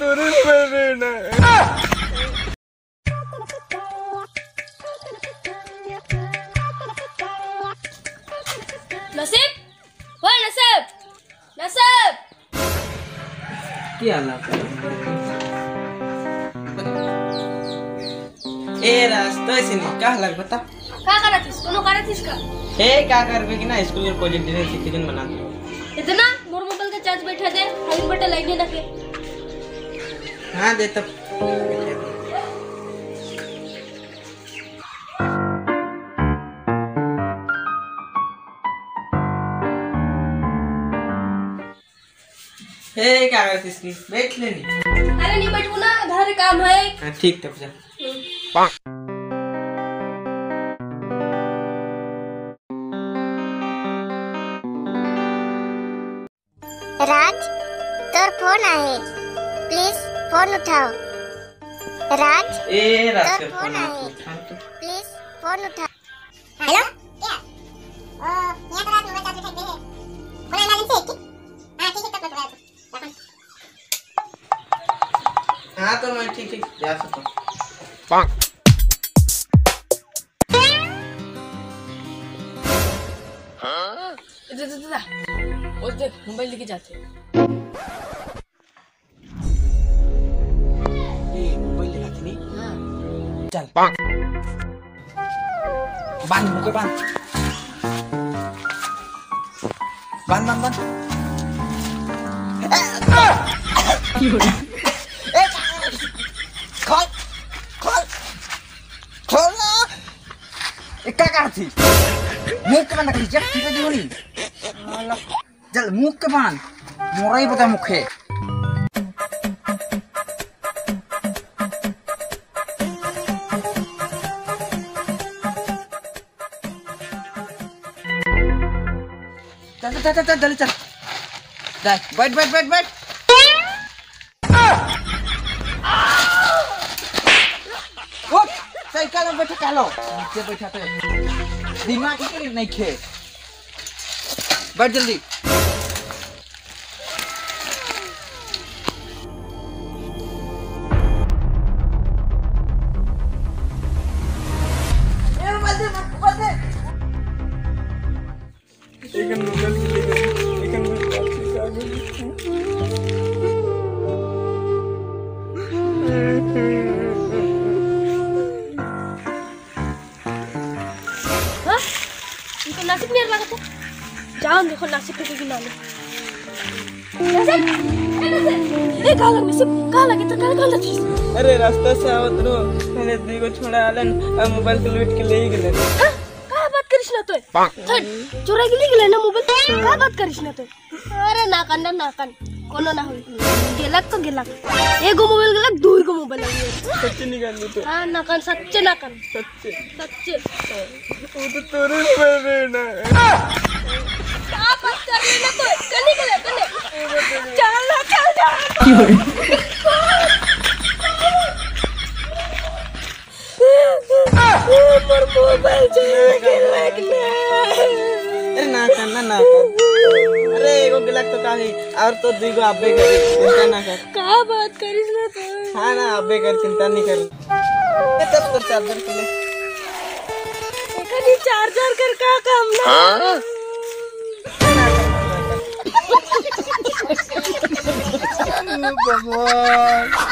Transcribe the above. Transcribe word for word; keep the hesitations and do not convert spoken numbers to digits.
तुरंत में ना नसीब, ओए नसीब, नसीब। क्या हाल ए रास्ता से नहीं क्या लग बता क्या कर रहा थीस कोनो कर रहा थीस का हे क्या करबे कि ना स्कूल के प्रोजेक्ट दे सिटीजन बना इतना मोर मोबाइल का चार्ज बैठा दे हाई बटन लाइट नहीं रखे। हां दे तब हे क्या करती इसकी बैठ लेनी। अरे नहीं बैठू ना घर काम है। हां ठीक तब जा राज तोर फोन आहे प्लीज फोन उठाओ। राज ए राज तोर फोन आहे प्लीज फोन उठा। हेलो क्या ओ यहां तो रात मोबाइल चार्ज बैठा दे फोन ला लेते हैं हां ठीक है तब मैं हां तो मैं ठीक ठीक जा सकता हूं। हां इधर इधर और देख मोबाइल लेके जाते ये मोबाइल ले जाते नहीं हां चल बांध मुके बांध बांध बांध बांध खोल खोल खोल ना ये क्या करती मुंह के बांध कर जब ठीक है जोनी चल मुंह के बांध मोरा ही पता मुख है चल चल चल चल जल्दी चल बैठ बैठ बैठ बैठ उठ साइकिल में बैठ कालो नीचे बैठा तो दिमाग ही नहीं खे बैठ जल्दी नासिक नहीं लगा तो जान देखो नासिक के किनारे नासिक ए नासिक ए कहां लग नासिक कहां लगे तो कहां कहां लगी। अरे रास्ता से आवत रो मैंने दी को छोड़ा आलन और मोबाइल को लूट के ले गेले। हां का बात करिस ना तो थट चोरा के ले गेले ना मोबाइल का बात करिस ना तो अरे ना कान ना कान कोनो ना होई गेलक तो गेलक एगो मोबाइल गेलक दूर को मोबाइल लगी सच्चे निकाल लो तो हां ना कान सच्चे ना कान सच्चे सच्चे वो तो तुरंत में ना क्या बात कर रहे ना तो कने कने कने चल ना चल जा पर मोबाइल चोरी के लगले अरे ना करना ना कर अरे एगो गिलक तो काहे और तो दुगो आबे करी चिंता ना कर का बात करिस ना तो हां ना आबे कर चिंता नहीं कर ये तब तो चार्जर के ले कनी चार्जर कर का काम ना भगवान